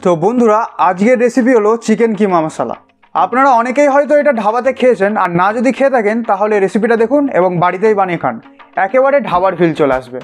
তো বন্ধুরা আজকের রেসিপি হলো চিকেন কিমা মশলা। আপনারা অনেকেই হয়তো এটা ধাবাতে খেয়েছেন, আর না যদি খেয়ে থাকেন তাহলে রেসিপিটা দেখুন এবং বাড়িতেই বানিয়ে খান, একেবারে ধাবার ফিল চলে আসবে।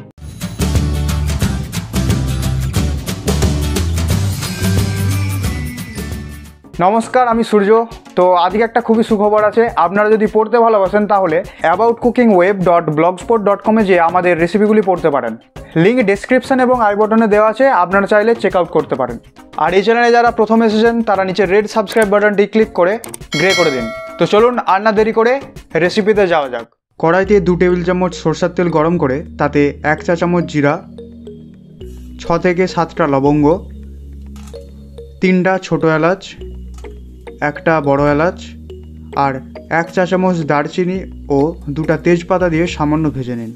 নমস্কার, আমি সূর্য। তো আজকে একটা খুবই সুখবর আছে। আপনারা যদি পড়তে ভালোবাসেন তাহলে aboutcookingweb.blogspot.com যে আমাদের রেসিপিগুলি পড়তে পারেন। লিঙ্ক ডেসক্রিপশন এবং আই বটনে দেওয়া আছে, আপনারা চাইলে চেক আউট করতে পারেন। আর এই চ্যানেলে যারা প্রথম এসেছেন তারা নিচে রেড সাবস্ক্রাইব বাটনটি ক্লিক করে গ্রে করে দিন। তো চলুন আর না দেরি করে রেসিপিতে যাওয়া যাক। কড়াইতে 2 টেবিল চামচ সরষের তেল গরম করে তাতে 1 চা চামচ জিরা, 6 থেকে 7টা লবঙ্গ, 3টা ছোটো এলাচ, 1টা বড় এলাচ আর 1 চা চামচ দারচিনি ও 2টা তেজপাতা দিয়ে সামান্য ভেজে নিন।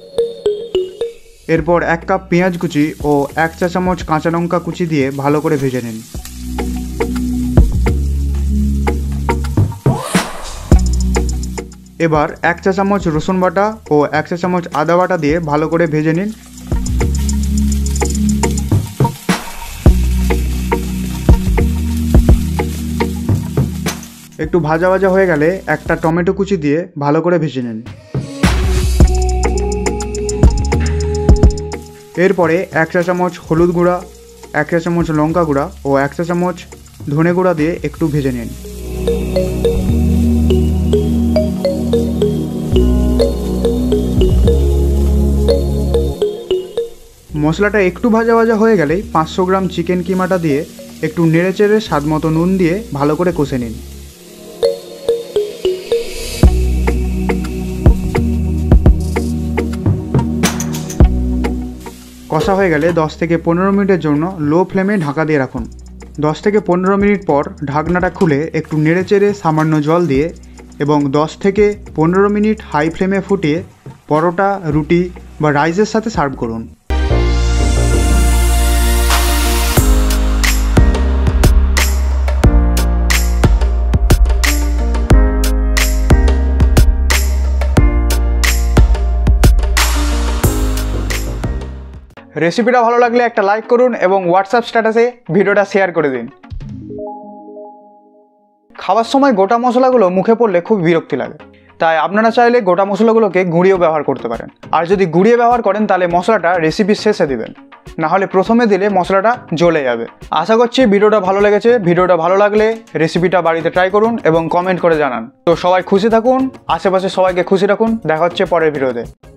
এরপর 1 কাপ পেঁয়াজ কুচি ও 1 চা চামচ কাঁচা লঙ্কা কুচি দিয়ে ভালো করে ভেজে নিন। এবার 1 চা চামচ রসুন বাটা ও 1 চা চামচ আদা বাটা দিয়ে ভালো করে ভেজে নিন। একটু ভাজা ভাজা হয়ে গেলে 1টা টমেটো কুচি দিয়ে ভালো করে ভেজে নিন। এরপরে 1 চা চামচ হলুদ গুঁড়া, 1 চা চামচ লঙ্কা গুঁড়া ও 1 চা চামচ ধনে গুঁড়া দিয়ে একটু ভেজে নিন। মশলাটা একটু ভাজা ভাজা হয়ে গেলেই 500 গ্রাম চিকেন কিমাটা দিয়ে একটু নেড়েচেড়ে স্বাদ মতো নুন দিয়ে ভালো করে কষে নিন। কষা হয়ে গেলে 10 থেকে 15 মিনিটের জন্য লো ফ্লেমে ঢাকা দিয়ে রাখুন। 10 থেকে 15 মিনিট পর ঢাকনাটা খুলে একটু নেড়েচেড়ে সামান্য জল দিয়ে এবং 10 থেকে 15 মিনিট হাই ফ্লেমে ফুটিয়ে পরোটা, রুটি বা রাইসের সাথে সার্ভ করুন। রেসিপিটা ভালো লাগলে একটা লাইক করুন এবং হোয়াটসঅ্যাপ স্ট্যাটাসে ভিডিওটা শেয়ার করে দিন। খাওয়ার সময় গোটা মশলাগুলো মুখে পড়লে খুব বিরক্তি লাগে, তাই আপনারা চাইলে গোটা মশলাগুলোকে গুঁড়িয়েও ব্যবহার করতে পারেন। আর যদি গুঁড়িয়ে ব্যবহার করেন তাহলে মশলাটা রেসিপির শেষে দিবেন, না হলে প্রথমে দিলে মশলাটা জ্বলে যাবে। আশা করছি ভিডিওটা ভালো লেগেছে। ভিডিওটা ভালো লাগলে রেসিপিটা বাড়িতে ট্রাই করুন এবং কমেন্ট করে জানান। তো সবাই খুশি থাকুন, আশেপাশে সবাইকে খুশি রাখুন। দেখা হচ্ছে পরের ভিডিওতে।